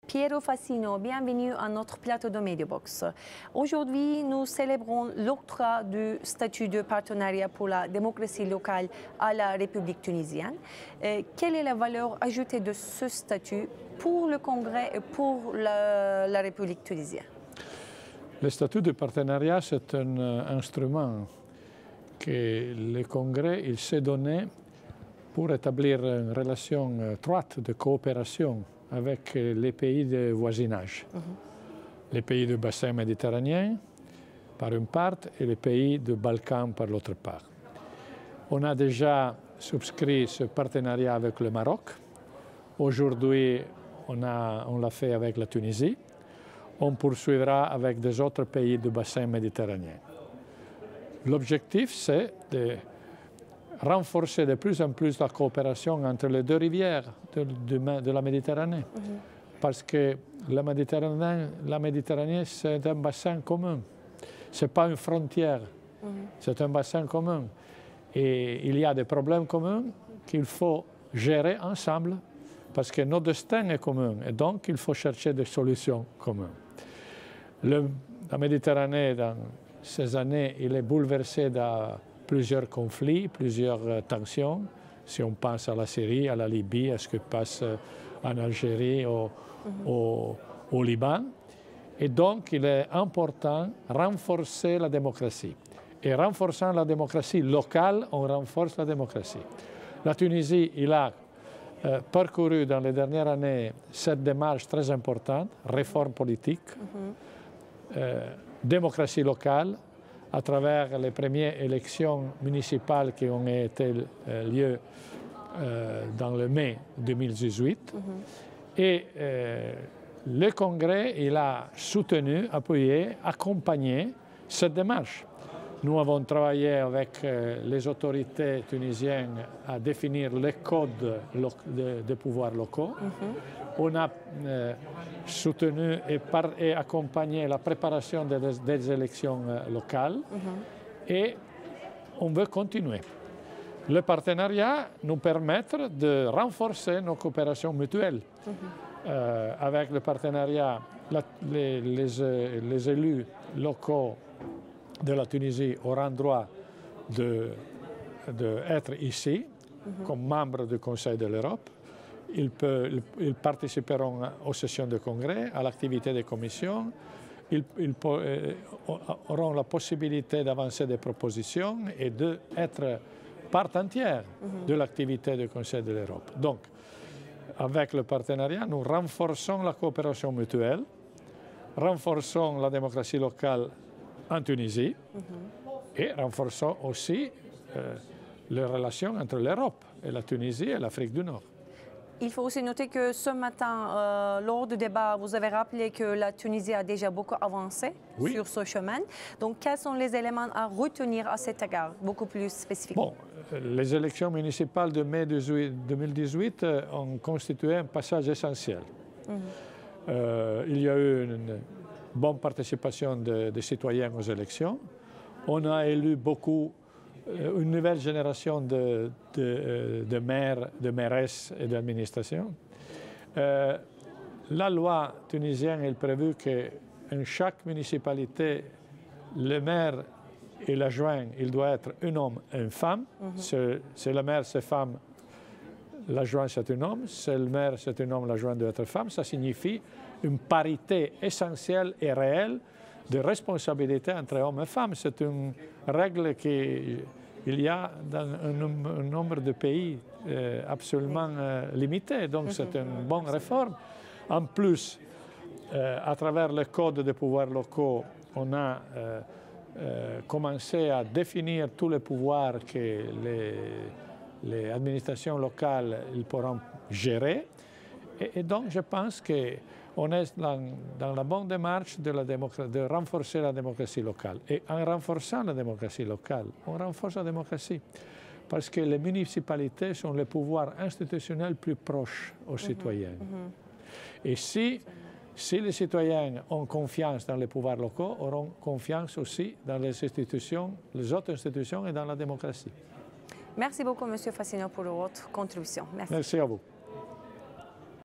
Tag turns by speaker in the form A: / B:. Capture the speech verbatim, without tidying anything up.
A: Piero Fassino, bienvenue à notre plateau de Mediabox. Aujourd'hui, nous célébrons l'octroi du statut de partenariat pour la démocratie locale à la République tunisienne. Et quelle est la valeur ajoutée de ce statut pour le Congrès et pour la, la République tunisienne?
B: Le statut de partenariat, c'est un instrument que le Congrès il s'est donné pour établir une relation étroite de coopération avec les pays de voisinage. Mm-hmm. Les pays du bassin méditerranéen, par une part, et les pays du Balkan, par l'autre part. On a déjà souscrit ce partenariat avec le Maroc. Aujourd'hui, on, on l'a fait avec la Tunisie. On poursuivra avec des autres pays du bassin méditerranéen. L'objectif, c'est de renforcer de plus en plus la coopération entre les deux rivières de, de, de la Méditerranée. Mm-hmm. Parce que la Méditerranée, la Méditerranée c'est un bassin commun. Ce n'est pas une frontière, mm-hmm. c'est un bassin commun. Et il y a des problèmes communs qu'il faut gérer ensemble parce que notre destin est commun et donc il faut chercher des solutions communes. Le, la Méditerranée, dans ces années, il est bouleversée de plusieurs conflits, plusieurs tensions. Si on pense à la Syrie, à la Libye, à ce qui passe en Algérie, au, mm-hmm. au, au Liban. Et donc, il est important de renforcer la démocratie. Et renforçant la démocratie locale, on renforce la démocratie. La Tunisie, il a euh, parcouru dans les dernières années cette démarche très importante, réforme politique, mm-hmm. euh, démocratie locale, à travers les premières élections municipales qui ont été euh, lieu euh, dans le mai deux mille dix-huit. Mm-hmm. Et euh, le Congrès il a soutenu, appuyé, accompagné cette démarche. Nous avons travaillé avec euh, les autorités tunisiennes à définir les codes des de pouvoirs locaux. Mm-hmm. On a euh, soutenu et, par, et accompagné la préparation des, des élections euh, locales. Mm-hmm. Et on veut continuer. Le partenariat nous permet de renforcer nos coopérations mutuelles. Mm-hmm. euh, avec le partenariat, la, les, les, les élus locaux de la Tunisie auront droit d'être ici mm-hmm. comme membres du Conseil de l'Europe. Ils, peut, ils, ils participeront aux sessions de congrès, à l'activité des commissions. Ils, ils euh, auront la possibilité d'avancer des propositions et d'être part entière mm-hmm. de l'activité du Conseil de l'Europe. Donc, avec le partenariat, nous renforçons la coopération mutuelle, renforçons la démocratie locale en Tunisie mm-hmm. et renforçons aussi euh, les relations entre l'Europe et la Tunisie et l'Afrique du Nord.
A: Il faut aussi noter que ce matin, euh, lors du débat, vous avez rappelé que la Tunisie a déjà beaucoup avancé oui. sur ce chemin. Donc, quels sont les éléments à retenir à cet égard, beaucoup plus spécifiquement?
B: Bon, les élections municipales de mai deux mille dix-huit ont constitué un passage essentiel. Mm-hmm. euh, il y a eu une bonne participation des de citoyens aux élections. On a élu beaucoup une nouvelle génération de, de, de maires, de mairesses et d'administration. Euh, la loi tunisienne est prévue qu'en chaque municipalité, le maire et l'adjoint, il doit être un homme et une femme. Mm-hmm. C'est le maire, c'est femme, l'adjoint, c'est un homme. C'est le maire, c'est un homme, l'adjoint doit être femme. Ça signifie une parité essentielle et réelle de responsabilité entre hommes et femmes. C'est une règle qu'il y a dans un, un nombre de pays euh, absolument euh, limité. Donc c'est une bonne réforme. En plus, euh, à travers le code des pouvoirs locaux, on a euh, euh, commencé à définir tous les pouvoirs que les, les administrations locales ils pourront gérer. Et, et donc je pense que on est dans, dans la bonne démarche de, la de renforcer la démocratie locale. Et en renforçant la démocratie locale, on renforce la démocratie. Parce que les municipalités sont les pouvoirs institutionnels plus proches aux mm-hmm. citoyens. Mm-hmm. Et si, si les citoyens ont confiance dans les pouvoirs locaux, auront confiance aussi dans les institutions, les autres institutions et dans la démocratie.
A: Merci beaucoup, M. Fassino, pour votre contribution. Merci.
B: Merci à vous.